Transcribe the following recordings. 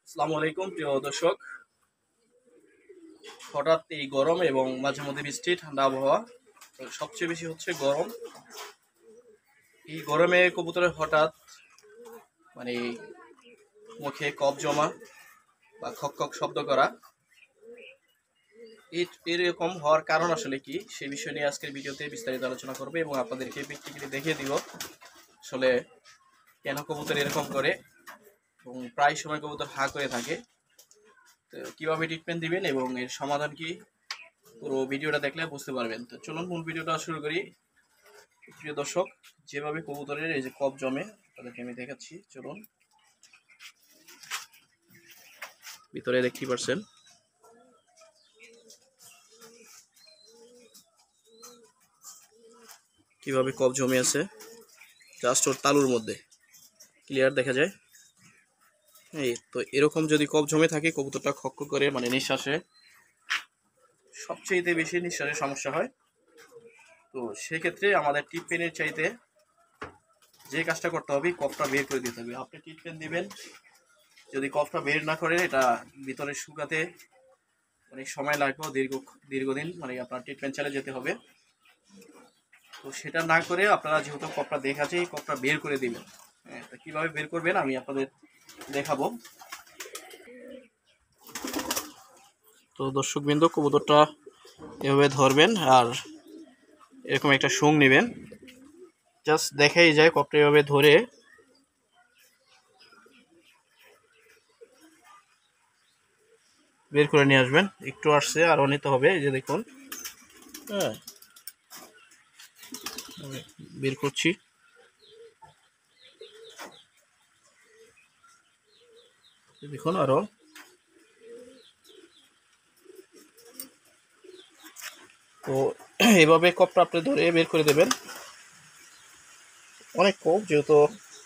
আসসালামু আলাইকুম প্রিয় দর্শক। হঠাৎ এই গরম এবং মাঝে মধ্যে বৃষ্টি ঠান্ডা আবহাওয়া, তো সবচেয়ে বেশি হচ্ছে গরম। এই গরমে কবুতরের হঠাৎ মানে মুখে কফ জমা বা খক খক শব্দ করা, এরকম হওয়ার কারণ আসলে কি সেই বিষয় নিয়ে আজকের ভিডিওতে বিস্তারিত আলোচনা করবে এবং আপনাদেরকে প্র্যাকটিক্যালি দেখিয়ে দিব আসলে কেন কবুতর এরকম করে এবং প্রায় সময় কবুতর হা করে থাকে। তো কীভাবে ট্রিটমেন্ট দিবেন এবং এর সমাধান কি, পুরো ভিডিওটা দেখলে বুঝতে পারবেন। তো চলুন মূল ভিডিওটা শুরু করি। প্রিয় দর্শক, যেভাবে কবুতরের এই যে কফ জমে তাদেরকে আমি দেখাচ্ছি। চলুন, ভিতরে দেখতে পাচ্ছেন কিভাবে কফ জমে আছে, জাস্ট ওর তালুর মধ্যে ক্লিয়ার দেখা যায়। এই তো এরকম যদি কফ জমে থাকে কবুতরটা খক করে মানে নিঃশ্বাসে সবচেয়ে বেশি নিঃশ্বাসের সমস্যা হয়। তো সেক্ষেত্রে আমাদের ট্রিটমেন্টের চাইতে যে কাজটা করতে হবে কফটা বের করে দিতে হবে। আপনি ট্রিটমেন্ট দিবেন, যদি কফটা বের না করেন এটা ভিতরে শুকাতে অনেক সময় লাগবে, দীর্ঘদিন মানে আপনার ট্রিটমেন্ট চালিয়ে যেতে হবে। তো সেটা না করে আপনারা যেহেতু কফটা দেখাচ্ছে এই কফটা বের করে দিবেন। হ্যাঁ, তো কীভাবে বের করবেন আমি আপনাদের দেখাবো। তো দর্শকবৃন্দ, কবুতরটা এভাবে ধরবেন আর এরকম একটা শুং নেবেন, জাস্ট দেখাই যায় কফটা এভাবে ধরে বের করে নিয়ে আসবেন। একটু আসছে আরও নিতে হবে, এই যে দেখুন। হ্যাঁ, বের করছি। দেখুন আরো তো এইভাবে কপটা আপনি ধরে বের করে দেবেন। অনেক কপ যেহেতু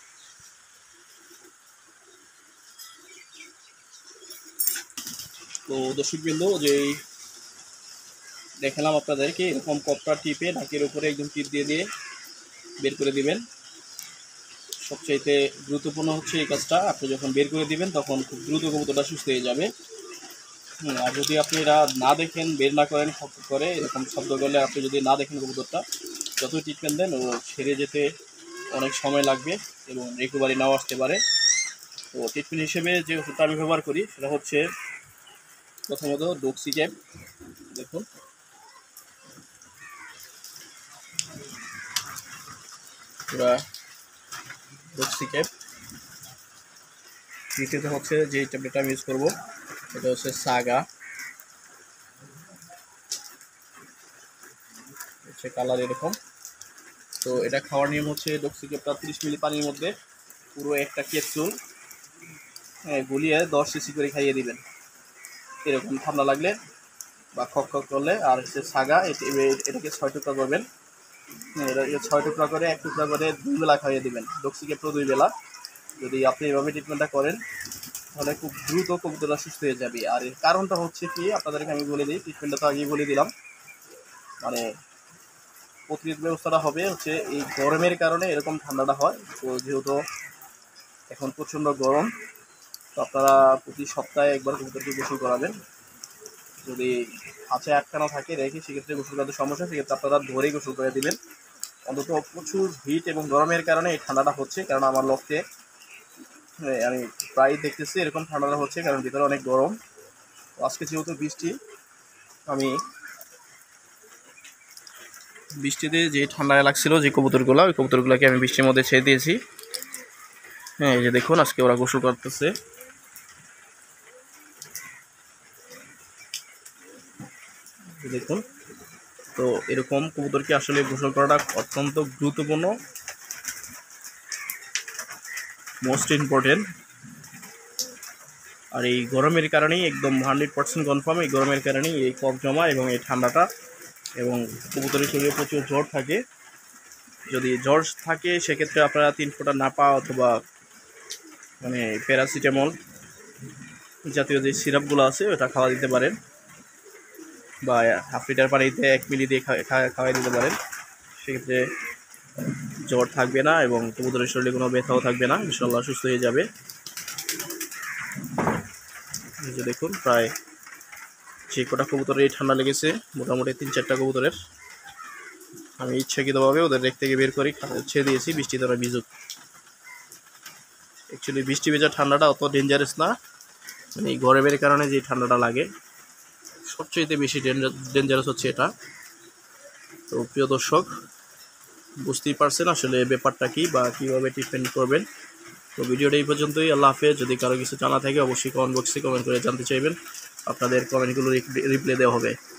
তো দর্শকবৃন্দ, যে দেখালাম আপনাদেরকে এরকম কপটা টিপে নাকের উপরে একদম টিপ দিয়ে দিয়ে বের করে দিবেন। সবচাইতে গুরুত্বপূর্ণ হচ্ছে এই কাজটা, আপনি যখন বের করে দিবেন তখন খুব দ্রুত কবুতরটা সুস্থ হয়ে যাবে। আর যদি আপনি এরা না দেখেন, বের না করেন, শব্দ করে এরকম শব্দ করলে আপনি যদি না দেখেন কবুতরটা, যতই ট্রিটমেন্ট দেন ও সেরে যেতে অনেক সময় লাগবে এবং রিকভারি নাও আসতে পারে। তো ট্রিটমেন্ট হিসেবে যে ওষুধটা আমি ব্যবহার করি সেটা হচ্ছে প্রথমত ডক্সিক্যাপ। দেখুন, পুরা ডক্সিক্যাপ। দ্বিতীয়ত হচ্ছে যে ট্যাবলেটটা আমি ইউজ করবো এটা হচ্ছে সাগা, হচ্ছে কালার এরকম। তো এটা খাওয়ার নিয়ম হচ্ছে ডক্সিক্যাপটা 30 মিলি পানির মধ্যে পুরো একটা ক্যাপসুল গুলিয়ে 10 সিসি করে খাইয়ে দিবেন এরকম ঠান্ডা লাগলে বা খক খক করলে। আর হচ্ছে সাগা, এটাকে 6 টুকরা করবেন। এটাকে 6 টুকরা করে 1 টুকরা করে 2 বেলা খাইয়ে দিবেন, ডক্সিক্যাপটা 2 বেলা। যদি আপনি এভাবে ট্রিটমেন্টটা করেন তাহলে খুব দ্রুত কবুতরটা সুস্থ হয়ে যাবে। আর এর কারণটা হচ্ছে কি আপনাদেরকে আমি বলে দিই, ট্রিটমেন্টটা তো আগেই বলে দিলাম। মানে প্রতিরোধ ব্যবস্থাটা হবে হচ্ছে এই গরমের কারণে এরকম ঠান্ডাটা হয়। তো যেহেতু এখন প্রচণ্ড গরম, তো আপনারা প্রতি সপ্তাহে একবার কবুতরকে গোসল করাবেন। যদি হাঁচে আটকানো থাকে রেখে সেক্ষেত্রে গোসল করাতে সমস্যা, সেক্ষেত্রে আপনারা ধরেই গোসল করে দেবেন। অন্তত প্রচুর হিট এবং গরমের কারণে এই ঠান্ডাটা হচ্ছে, কারণ আমার লক্ষ্যে আমি প্রায় দেখতেছি এরকম ঠান্ডাটা হচ্ছে, কারণ ভিতরে অনেক গরম। তো আজকে যেহেতু বৃষ্টি, আমি বৃষ্টিতে যে ঠান্ডায় লাগছিল যে কবুতরগুলো, ওই কবুতরগুলোকে আমি বৃষ্টির মধ্যে ছেড়ে দিয়েছি। হ্যাঁ, এই যে দেখুন আজকে ওরা গোসল করতেছে। দেখুন, তো এরকম কবুতরকে আসলে গোসল করাটা অত্যন্ত গুরুত্বপূর্ণ, মোস্ট ইম্পর্টেন্ট। আর এই গরমের কারণেই একদম 100% কনফার্ম, এই গরমের কারণেই এই কফ জমা এবং এই ঠান্ডাটা। এবং কবুতরের শরীরে প্রচুর জ্বর থাকে, যদি জ্বর থাকে সেক্ষেত্রে আপনারা 3 ফোঁটা নাপা অথবা মানে প্যারাসিটামল জাতীয় যে সিরাপগুলো আছে ওটা খাওয়া দিতে পারেন, বা হাফ লিটার পানিতে 1 মিলি দিয়ে খাওয়াই দিতে পারেন। সেক্ষেত্রে জ্বর থাকবে না এবং কবুতরের শরীরে কোনো ব্যথাও থাকবে না, ইনশাআল্লাহ সুস্থ হয়ে যাবে। এই যে দেখুন প্রায় যে কটা কবুতরের ঠান্ডা লেগেছে মোটামুটি 3-4টা কবুতরের আমি ইচ্ছাকৃতভাবে ওদের রেক থেকে বের করে ছেড়ে দিয়েছি বৃষ্টি দ্বারা ভিজুক। অ্যাকচুয়ালি বৃষ্টি ভেজা ঠান্ডাটা অত ডেঞ্জারাস না, মানে এই গরমের কারণে যে ঠান্ডাটা লাগে সবচেয়ে বেশি ডেঞ্জারাস হচ্ছে এটা। তো প্রিয় দর্শক, বুঝতেই পারছেন আসলে ব্যাপারটা কি বা কীভাবে ট্রিটমেন্ট করবেন। তো ভিডিওটা এই পর্যন্তই। আল্লাহ হাফেজ। যদি কারো কিছু জানা থাকে অবশ্যই কমেন্ট বক্সে কমেন্ট করে জানতে চাইবেন, আপনাদের কমেন্টগুলো রিপ্লাই দেওয়া হবে।